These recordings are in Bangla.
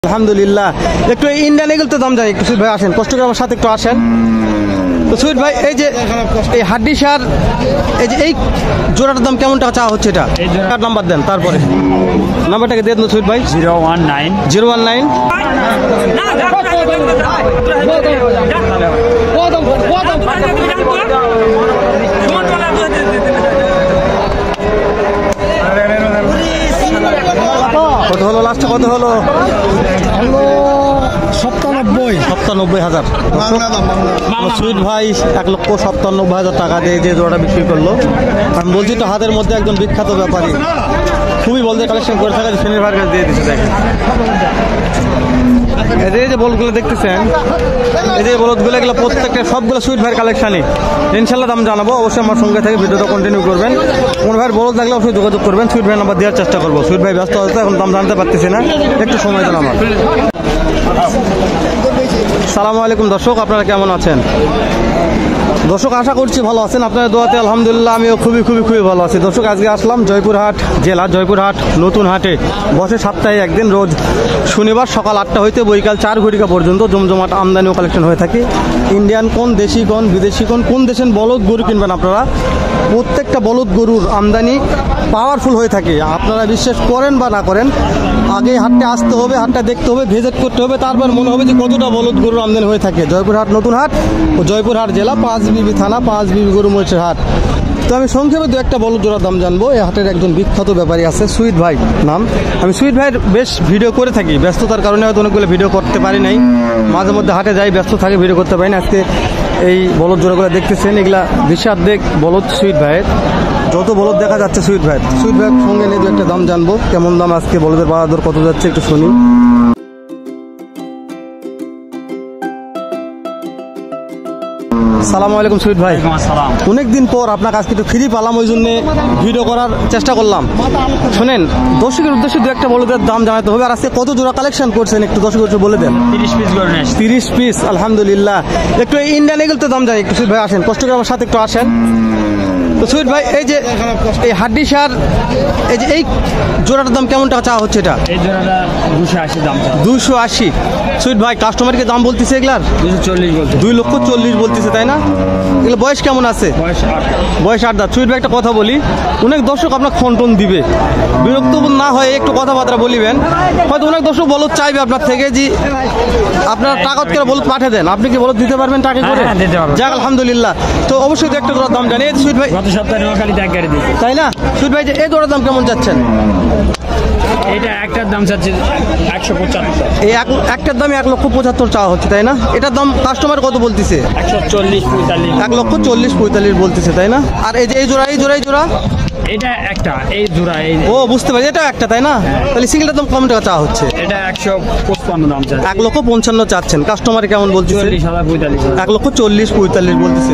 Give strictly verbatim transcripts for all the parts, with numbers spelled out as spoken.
আলহামদুলিল্লাহ। একটু ইন্ডিয়ান এগুলো তো দাম যায়, একটু সুইট ভাই আসেন, কষ্ট করে আমার সাথে একটু আসেন। তো সুইট ভাই, এই যে এই হাড্ডি সার, এই যে এই জোড়াটার দাম কেমন টাকা চাওয়া হচ্ছে? এটা নাম্বার দেন, তারপরে নাম্বারটাকে দিয়ে দেন সুইট ভাই। Zero one nine zero one nine কত হলো লাস্টে? কত হলো? সপ্তানব্বই সপ্তানব্বই হাজার। সুইট ভাই এক লক্ষ সপ্তানব্বই হাজার টাকা দিয়ে যে জোড়াটা বিক্রি করলো। আমি বলছি তো, হাতের মধ্যে একজন বিখ্যাত ব্যাপারী, খুবই বলতে কালেকশন করে থাকা, শনির ভাইয়ের কাছে দিয়ে দিচ্ছে। দেখেন এই যে বলদগুলো দেখতেছেন, এই যে বলদগুলো, এগুলো প্রত্যেকটা সবগুলো সুইট ভাইয়ের কালেকশানই। ইনশাল্লাহ দাম জানাবো, অবশ্যই আমার সঙ্গে থেকে ভিডিওটা কন্টিনিউ করবেন। কোন ভাইয়ের বলদ লাগলে অবশ্যই যোগাযোগ করবেন, সুইট ভাই নাম্বার দেওয়ার চেষ্টা করবো। সুইট ভাই ব্যস্ত হচ্ছে, এখন দাম জানতে পারতেছি না, একটু সময় দেন আমার। সালামু আলাইকুম দর্শক, আপনারা কেমন আছেন? দর্শক আশা করছি ভালো আছেন, আপনাদের দোয়াতে আলহামদুলিল্লাহ আমিও খুবই খুবই খুবই ভালো আছি। দর্শক আজকে আসলাম জয়পুরহাট জেলা, জয়পুরহাট নতুন হাটে। বসে সপ্তাহে একদিন, রোজ শনিবার সকাল আটটা হইতে বৈকাল চার ঘটিকা পর্যন্ত জমজমাট আমদানি ও কালেকশন হয়ে থাকে। ইন্ডিয়ান কোন, দেশি কোন, বিদেশি কোন, কোন দেশের বলদ গরু কিনবেন আপনারা, প্রত্যেকটা বলদ গরুর আমদানি পাওয়ারফুল হয়ে থাকে। আপনারা বিশ্বাস করেন বা না করেন, আগে হাটটা আসতে হবে, হাটটা দেখতে হবে, ভিজিট করতে হবে, তারপর মনে হবে যে কতটা বলদ গরুর আমদানি হয়ে থাকে। জয়পুরহাট নতুন হাট ও জয়পুরহাট জেলা, পাঁচ বিবি থানা, পাঁচ বিবি গরু মহিষের হাট। তো আমি সংক্ষেপে দু একটা বলদ জোড়ার দাম জানবো। এই হাটের একজন বিখ্যাত ব্যাপারী আছে, সুইট ভাই নাম। আমি সুইট ভাইয়ের বেশ ভিডিও করে থাকি, ব্যস্ততার কারণে হয়তো অনেকগুলো ভিডিও করতে পারি নাই, মাঝে মধ্যে হাটে যাই, ব্যস্ত থাকে, ভিডিও করতে পারি না। আজকে এই বলদ জোড়াগুলো দেখতেছেন, এগুলা বিশাল দেখ বলদ সুইট ভাইয়ের, যত বলদ দেখা যাচ্ছে সুইট ভাই। সুইট ভাইয়ের সঙ্গে নিয়ে দু একটা দাম জানবো, কেমন দাম আজকে বলদের বাজার দর কত যাচ্ছে একটু শুনি। সালামু আলাইকুম সুইট ভাই। অনেকদিন পর আপনার কাছে একটু ফ্রি পালাম, ওই জন্য ভিডিও করার চেষ্টা করলাম। শোনেন, দর্শকের উদ্দেশ্যে দু একটা বলদের দাম জানাতে হবে। আর আজকে কত জোড়া কালেকশন করছেন একটু দর্শকের বলে দেন। তিরিশ পিস তিরিশ পিস আলহামদুলিল্লাহ। একটু ইন্ডিয়ান এগুলো তো দাম যায়, একটু সুইট ভাই আসেন, কষ্ট করে আমার সাথে একটু আসেন। তো সুইট ভাই, এই যে এই হাড্ডি সার, এই যে এই জোড়াটার দাম কেমন টাকা চাওয়া হচ্ছে? এটা এই জোড়াটা দুশো আশি দাম। দুশো আশি। সুইট ভাই, কাস্টমারকে দাম বলতেছে এগুলার দুশো চল্লিশ বলতে, দুই লক্ষ চল্লিশ বলতেছে, তাই না? এগুলো বয়স কেমন আছে? বয়স আট বয়স আট দাঁত। সুইট ভাই একটা কথা বলি, অনেক দর্শক আপনার খন্টন দিবে, বিরক্ত না হয় একটু কথাবার্তা বলিবেন। হয়তো অনেক দর্শক বলদ চাইবে আপনার থেকে, যে আপনার টাকা করে বলদ পাঠিয়ে দেন, আপনি কি বলদ দিতে পারবেন টাকা করে? যাক আলহামদুলিল্লাহ। তো অবশ্যই একটা জোড়ার দাম জানি। সুইট ভাই, গত সপ্তাহে নোয়াখালী এক গাড়ি দিয়েছে, তাই না? সুইট ভাই, যে এই জোড়ার দাম কেমন যাচ্ছেন? এটা একটার দাম চাচ্ছে একশো পঁচাত্তর। এই একটার দামে এক লক্ষ পঁচাত্তর চাওয়া হচ্ছে, তাই না? এটার দাম কাস্টমার কত বলতেছে? একশো চল্লিশ পঁয়তাল্লিশ এক লক্ষ চল্লিশ পঁয়তাল্লিশ বলতেছে, তাই না? আর এই যে এই জোড়া, এই জোড়া, এই জোড়া, এটা একটা, এই জোড়া, এই ও বুঝতে পারি, এটাও একটা, তাই না? তাহলে সিঙ্গেলটার দাম কম টাকা চাওয়া হচ্ছে? এটা একশো পঁচপান্ন দাম চাচ্ছে। এক লক্ষ পঞ্চান্ন চাচ্ছেন, কাস্টমার কেমন বলতেছে? চল্লিশ হাজার পঁয়তাল্লিশ এক লক্ষ চল্লিশ পঁয়তাল্লিশ বলতেছে।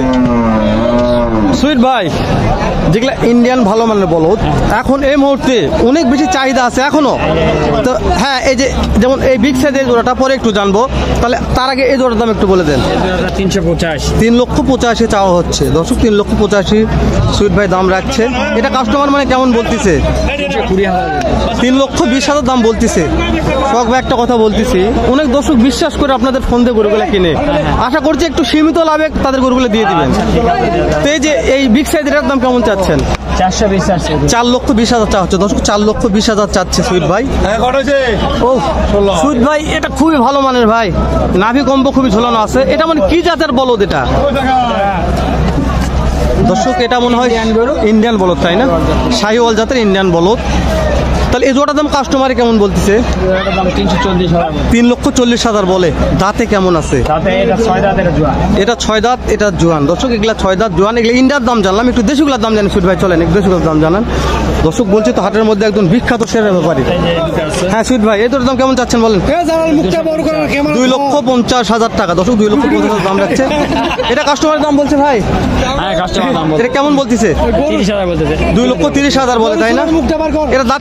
সুইট ভাই, যেগুলা ইন্ডিয়ান ভালো মানের বলদ, এখন এই মুহূর্তে অনেক বেশি চাহিদা আছে এখনো। তো হ্যাঁ, এই যে যেমন এই বিগ সাইজের জোড়াটা পরে একটু জানবো, তাহলে তার আগে এই জোড়ার দাম একটু বলে দেন। তিনশো পঁচাশি তিন লক্ষ পঁচাশি চাওয়া হচ্ছে দর্শক, তিন লক্ষ পঁচাশি সুইট ভাই দাম রাখছে। এটা কাস্টমার মানে কেমন বলতেছে? কুড়ি হাজার তিন লক্ষ বিশ হাজার দাম বলতেছে। শখ ভাই একটা কথা বলতেছি, অনেক দর্শক বিশ্বাস করে আপনাদের ফোন দিয়ে গরুগুলো কিনে, আশা করছি একটু সীমিত লাভে তাদের গরুগুলো দিয়ে দিবেন। তো এই যে এই বিগ সাইজের দাম কেমন চাচ্ছেন? চারশো বিশ চার লক্ষ বিশ হাজার চা হচ্ছে দর্শক, চার লক্ষ বিশ হাজার চাচ্ছে সুইট ভাই। ও সুইট ভাই, এটা খুবই ভালো মানের ভাই, নাভি কম্ব খুবই ঝোলানো আছে। এটা মানে কি জাতের বলদ এটা দর্শক? এটা মনে হয় ইন্ডিয়ান বলদ, তাই না? শাহিওয়াল জাতের ইন্ডিয়ান বলদ। তাহলে এই জোড়ার দাম কাস্টমারে কেমন বলতেছে? তিন লক্ষ চল্লিশ হাজার বলে। দাঁতে কেমন আছে? এটা ছয় দাঁত, এটা জোয়ান দর্শক, এগুলা ছয় দাঁত জোয়ান। এগুলো ইন্ডিয়ার দাম জানলাম, একটু দেশিগুলার দাম জানি সুইট ভাই, চলেন একটু দেশিগুলার দাম জানান। দর্শক বলছি তো, হাটের মধ্যে একজন বিখ্যাত সেরা ব্যাপারী। হ্যাঁ সুইট ভাই, এই দাম কেমন চাচ্ছেন বলেন? দুই লক্ষ পঞ্চাশ হাজার টাকা দর্শক, দুই লক্ষ পঞ্চাশ হাজার দাম রাখছে। এটা কাস্টমারের দাম বলছে ভাই? এটা কেমন বলতেছে? দুই লক্ষ তিরিশ হাজার বলে, তাই না? এটা দাঁত কেমন আছে?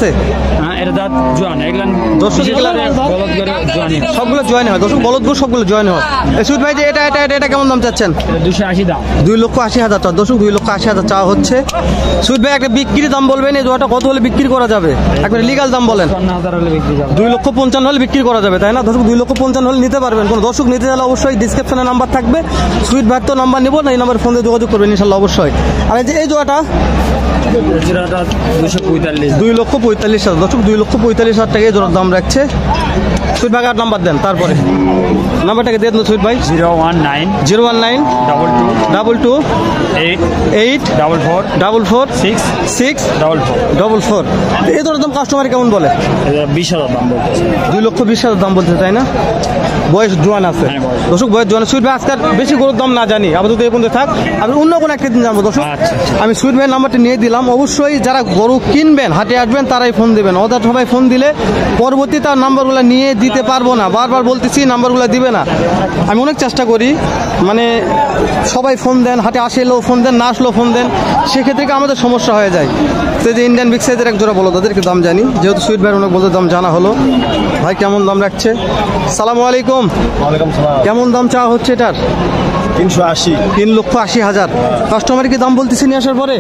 আছে? হ্যাঁ এটা দাঁত জোয়ান এগুলা দর্শক এগুলা বলদ করে জোয়ানি সবগুলো জয়েন হয় দর্শক, বলদ গরু সবগুলো জয়েন হয়। এই সুইট ভাই যে এটা এটা এটা এটা কেমন দাম চাচ্ছেন? দুশো আশি দাম দুই লক্ষ আশি হাজার টাকা দর্শক, দুই লক্ষ আশি হাজার চাওয়া হচ্ছে। সুইট ভাই একটা বিক্রির দাম বলবেন, এই জোড়াটা কত হলে বিক্রি করা যাবে? একবারে লিগাল দাম বলেন। পঞ্চান্ন হাজার হলে বিক্রি যাবে। দুই লক্ষ পঞ্চান্ন হলে বিক্রি করা যাবে তাই না দর্শক? দুই লক্ষ পঞ্চান্ন হলে নিতে পারবেন। কোনো দর্শক নিতে চাইলে অবশ্যই ডিসক্রিপশনে নাম্বার থাকবে, সুইট ভাই তো নাম্বার নেবো না, এই নাম্বার ফোন দিয়ে যোগাযোগ করবেন ইনশাল্লাহ অবশ্যই। আর এই যে এই জোড়াটা জোড়াটা দুশো পঁয়তাল্লিশ দুই লক্ষ পঁয়তাল্লিশ হাজার দর্শক, দুই লক্ষ পঁয়তাল্লিশ হাজার টাকা এই জোড়ার দাম রাখছে। সুইট ভাই আর নাম্বার দেন, তারপরে নাম্বারটাকে দিয়ে দেন সুইট ভাই। Zero one nine zero one nine double two double two eight eight double four double four six six double four. Double four. এই ধরনের দাম কাস্টমার কেমন বলে? বিশ হাজার দাম বলতেছে। দুই লক্ষ বিশ হাজার দাম বলতে তাই না? বয়স জোয়ান আছে হ্যাঁ, বয়স। দর্শক, বয়স জোয়ান। সুইট ভাই আজকাল বেশি গরুর দাম না জানি, আপাতত এই পর্যন্ত থাক, আমি অন্য কোনো একটা দিন জানবো দর্শক। আচ্ছা, আচ্ছা। আমি সুইট ভাইয়ের নাম্বারটা নিয়ে দিলাম, অবশ্যই যারা গরু কিনবেন হাটে আসবেন তারাই ফোন দেবেন, ওদের সবাই ফোন দিলে পরবর্তী তার নাম্বারগুলো নিয়ে দিতে পারবো না, বারবার বলতেছি নাম্বারগুলো দিবে না। আমি অনেক চেষ্টা করি, মানে সবাই ফোন দেন, হাটে আসলেও ফোন দেন, না আসলেও ফোন দেন, সেক্ষেত্রে কি আমাদের সমস্যা হয়ে যায়। তো এই যে ইন্ডিয়ান বিগ সাইজের এক জোড়া বলো, তাদেরকে দাম জানি, যেহেতু সুইট ভাইয়ের অনেক বলতে দাম জানা হলো। ভাই কেমন দাম রাখছে? সালামু আলাইকুম। ওয়ালাইকুম সালাম। কেমন দাম চাওয়া হচ্ছে এটার? তিনশো আশি। তিন লক্ষ আশি হাজার কাস্টমার কি দাম বলতেছে নিয়ে আসার পরে?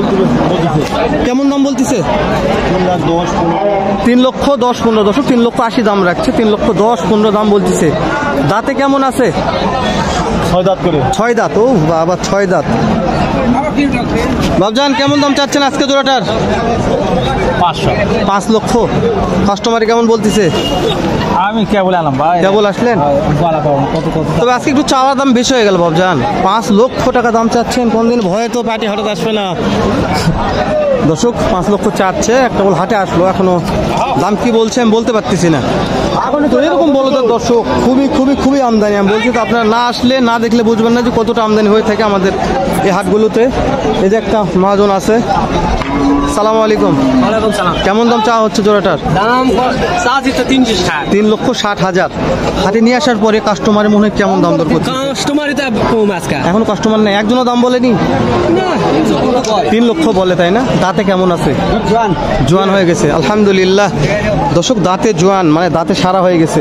কেমন দাম বলতেছে? তিন লাখ দশ পনেরো। তিন লক্ষ দশ পনেরো দশক, তিন লক্ষ আশি দাম রাখছে, তিন লক্ষ দশ পনেরো দাম বলতেছে। দাঁতে কেমন আছে? ছয় দাঁত করে। ছয় দাঁত। ও বাবা, ছয় দাঁত। বাবজান কেমন দাম চাচ্ছেন আজকে জোড়াটার? পাঁচশো। পাঁচ লক্ষ কাস্টমার কেমন বলতেছে? আমি কেবল আলাম ভাই, কেবল আসলেন? কত কত তবে আজকে একটু চাওয়ার দাম বেশি হয়ে গেল বাবজান, পাঁচ লক্ষ টাকা দাম চাচ্ছেন। কোনদিন ভয়ে তো পার্টি হঠাৎ আসবে না দর্শক, পাঁচ লক্ষ চাচ্ছে, একটা বল হাটে আসলো, এখনো দাম কি বলছে আমি বলতে পারতেছি না। তো এরকম বলো তো দর্শক, খুবই খুবই খুবই আমদানি। আমি বলছি তো আপনারা না আসলে না দেখলে বুঝবেন না যে কতটা আমদানি হয়ে থাকে আমাদের এই হাটগুলোতে। এই যে একটা মহাজন আছে। সালাম আলাইকুম। ওয়ালাইকুম সালাম। কেমন দাম চাওয়া হচ্ছে জোড়াটার? দাম চাচ্ছি তো তিনশো ষাট। তিন লক্ষ ষাট হাজার হাটে নিয়ে আসার পরে কাস্টমারের মনে হয় কেমন দাম দর করছে? কাস্টমারই তো কম আজকে। এখনো কাস্টমার নেই, একজনও দাম বলেনি। তিন লক্ষ বলে তাই না? দাঁতে কেমন আছে? জোয়ান হয়ে গেছে আলহামদুলিল্লাহ দর্শক, দাঁতে জোয়ান মানে দাঁতে সারা হয়ে গেছে।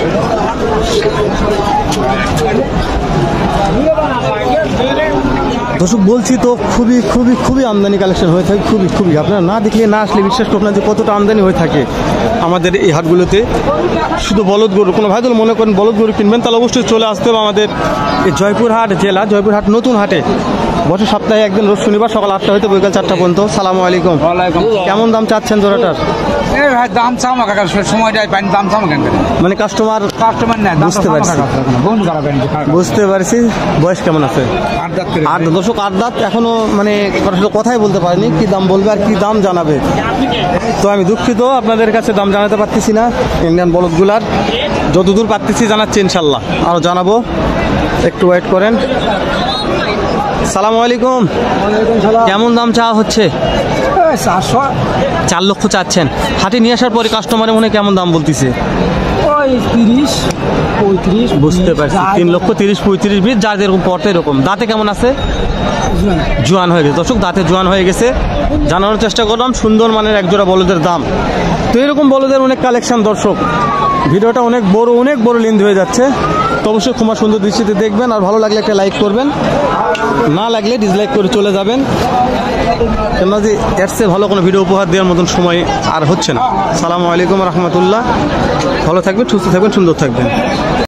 দর্শক বলছি তো খুবই খুবই খুবই আমদানি কালেকশন হয়ে থাকে, খুবই খুবই। আপনারা না দেখলে না আসলে বিশ্বাস করবেন না যে কতটা আমদানি হয়ে থাকে আমাদের এই হাটগুলোতে। শুধু বলদ গরু, কোনো ভাই যদি মনে করেন বলদ গরু কিনবেন তাহলে অবশ্যই চলে আসতে হবে আমাদের এই জয়পুরহাট জেলা, জয়পুরহাট নতুন হাটে। বছর সপ্তাহে একদিন রোজ শনিবার সকাল আটটা হইতে বিকাল চারটা পর্যন্ত। সালামু আলাইকুম। কেমন দাম চাচ্ছেন জোড়াটার? এই ভাই দাম চাও না কাকা, সময়টাই পাইনি, দাম চাও কেন? মানে কাস্টমার কাস্টমার নেই, দাম বুঝতে পারছি। বন্ধ করা পাইনি। বুঝতে পারছি। বয়স কেমন আছে? আট দাঁত করে। আট দশক আট দাঁত, এখনো মানে আসলে কথাই বলতে পারিনি কি দাম বলবে আর কি দাম জানাবে। তো আমি দুঃখিত, আপনাদের কাছে দাম জানাতে পারতেছি না ইন্ডিয়ান বলদগুলার। যতদূর পারতেছি জানাচ্ছি ইনশাল্লাহ, আরও জানাবো, একটু ওয়েট করেন। সালামু আলাইকুম। কেমন দাম চাওয়া হচ্ছে? চারশো। চার লক্ষ চাচ্ছেন। হাটে নিয়ে আসার পরে কাস্টমারের মনে হয় কেমন দাম বলতেছে? ওই তিরিশ পঁয়ত্রিশ। বুঝতে পারছি, তিন লক্ষ তিরিশ পঁয়ত্রিশ বিশ, যার যেরকম পড়তে এরকম। দাঁতে কেমন আছে? জোয়ান হয়ে গেছে দর্শক, দাঁতে জোয়ান হয়ে গেছে। জানানোর চেষ্টা করলাম সুন্দর মানের একজোড়া বলদের দাম। তো এরকম বলদের অনেক কালেকশন দর্শক। ভিডিওটা অনেক বড় অনেক বড় লেন্থ হয়ে যাচ্ছে, তো অবশ্যই ক্ষমা সুন্দর দৃষ্টিতে দেখবেন, আর ভালো লাগলে একটা লাইক করবেন, না লাগলে ডিসলাইক করে চলে যাবেন, কেননা যে এর চেয়ে ভালো কোনো ভিডিও উপহার দেওয়ার মতন সময় আর হচ্ছে না। সালামু আলাইকুম রহমতুল্লাহ। ভালো থাকবেন, সুস্থ থাকবেন, সুন্দর থাকবেন।